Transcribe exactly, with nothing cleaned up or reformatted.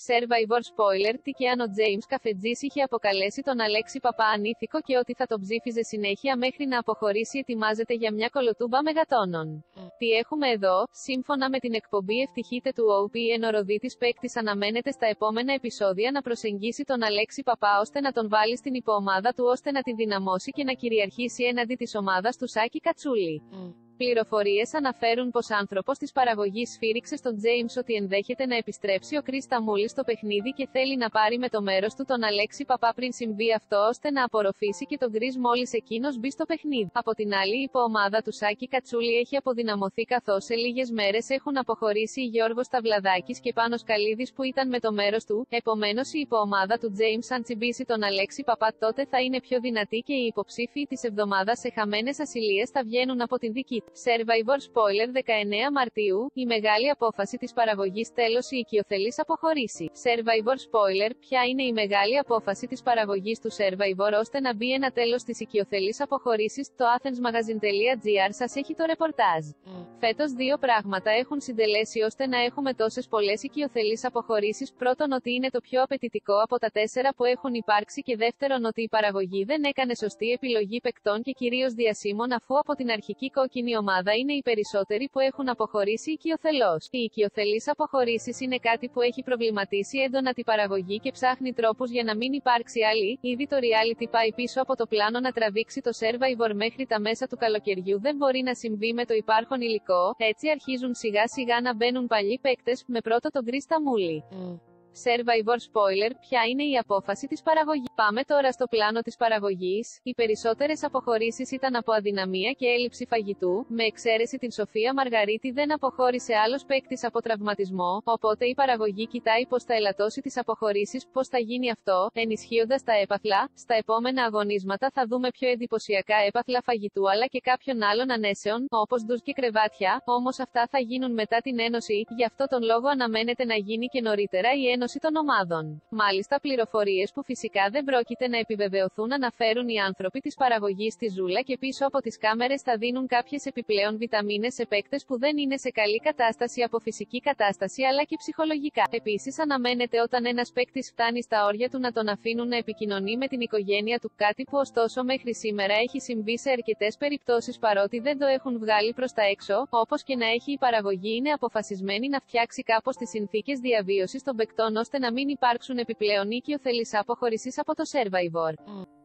Survivor spoiler: τι και αν ο James Καφετζής είχε αποκαλέσει τον Αλέξη Παπά ανήθικο και ότι θα τον ψήφιζε συνέχεια μέχρι να αποχωρήσει, ετοιμάζεται για μια κολοτούμπα μεγατόνων. Mm. Τι έχουμε εδώ? Σύμφωνα με την εκπομπή Ευτυχείτε του ο πι εν, ο Ροδίτης παίκτης αναμένεται στα επόμενα επεισόδια να προσεγγίσει τον Αλέξη Παπά ώστε να τον βάλει στην υποομάδα του, ώστε να την δυναμώσει και να κυριαρχήσει έναντι της ομάδας του Σάκη Κατσούλη. Mm. Πληροφορίες αναφέρουν πως άνθρωπος της παραγωγής σφύριξε στον James ότι ενδέχεται να επιστρέψει ο Chris Tamoulis στο παιχνίδι και θέλει να πάρει με το μέρος του τον Αλέξη Παπά πριν συμβεί αυτό, ώστε να απορροφήσει και τον Chris μόλις εκείνος μπει στο παιχνίδι. Από την άλλη, η υποομάδα του Σάκη Κατσούλη έχει αποδυναμωθεί, καθώς σε λίγες μέρες έχουν αποχωρήσει η Γιώργος Ταυλαδάκης και Πάνος Καλίδης που ήταν με το μέρος του. Επομένως, η υποομάδα του James, αν τσιμπήσει τον Αλέξη Παπά, τότε θα είναι πιο δυνατή και οι υποψήφοι της εβδομάδας σε χαμένες ασυλίες θα βγαίνουν από την δική. Survivor spoiler: δεκαεννέα Μαρτίου, η μεγάλη απόφαση της παραγωγής, τέλος η οικειοθελής αποχωρήσει. Survivor spoiler: ποια είναι η μεγάλη απόφαση της παραγωγής του Survivor ώστε να μπει ένα τέλος στις οικειοθελείς αποχωρήσεις? Το athensmagazine.gr σας έχει το ρεπορτάζ. Mm. Φέτος δύο πράγματα έχουν συντελέσει ώστε να έχουμε τόσες πολλές οικειοθελείς αποχωρήσεις. Πρώτον, ότι είναι το πιο απαιτητικό από τα τέσσερα που έχουν υπάρξει, και δεύτερον, ότι η παραγωγή δεν έκανε σωστή επιλογή παικτών και κυρίως διασύμων, αφού από την αρχική κόκκινη ομάδα είναι οι περισσότεροι που έχουν αποχωρήσει οικειοθελώς. Οι οικειοθελείς αποχωρήσεις είναι κάτι που έχει προβληματίσει έντονα την παραγωγή και ψάχνει τρόπους για να μην υπάρξει άλλη. Ήδη το reality πάει πίσω από το πλάνο να τραβήξει το Survivor μέχρι τα μέσα του καλοκαιριού. Δεν μπορεί να συμβεί με το υπάρχον υλικό, έτσι αρχίζουν σιγά σιγά να μπαίνουν παλιοί παίκτες, με πρώτο τον Chris Tamoulis. Mm. Survivor spoiler: ποια είναι η απόφαση της παραγωγής? Πάμε τώρα στο πλάνο της παραγωγής. Οι περισσότερες αποχωρήσεις ήταν από αδυναμία και έλλειψη φαγητού, με εξαίρεση την Σοφία Μαργαρίτη δεν αποχώρησε άλλος παίκτης από τραυματισμό, οπότε η παραγωγή κοιτάει πώς θα ελαττώσει τις αποχωρήσεις. Πώς θα γίνει αυτό? Ενισχύοντας τα έπαθλα. Στα επόμενα αγωνίσματα θα δούμε πιο εντυπωσιακά έπαθλα φαγητού αλλά και κάποιων άλλων ανέσεων, όπως ντους και κρεβάτια, όμως αυτά θα γίνουν μετά την ένωση, γι' αυτό τον λόγο αναμένεται να γίνει και νωρίτερα η ένωση των ομάδων. Μάλιστα, πληροφορίες που φυσικά δεν πρόκειται να επιβεβαιωθούν αναφέρουν οι άνθρωποι της παραγωγής στη ζούλα και πίσω από τις κάμερες θα δίνουν κάποιες επιπλέον βιταμίνες σε παίκτες που δεν είναι σε καλή κατάσταση από φυσική κατάσταση αλλά και ψυχολογικά. Επίσης, αναμένεται όταν ένας παίκτης φτάνει στα όρια του να τον αφήνουν να επικοινωνεί με την οικογένεια του, κάτι που ωστόσο μέχρι σήμερα έχει συμβεί σε αρκετές περιπτώσεις παρότι δεν το έχουν βγάλει προς τα έξω. Όπως και να έχει, η παραγωγή είναι αποφασισμένη να φτιάξει κάπως τις συνθήκες διαβίωσης των παικτών ώστε να μην υπάρξουν επιπλέον οικειοθελείς αποχωρήσεις από το Survivor. Mm.